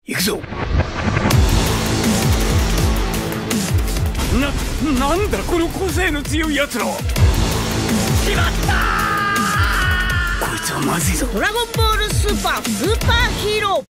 行くぞ。なんだこの個性の強いやつらは。しまった。こいつはまずいぞ。 ドラゴンボールスーパーヒーロー。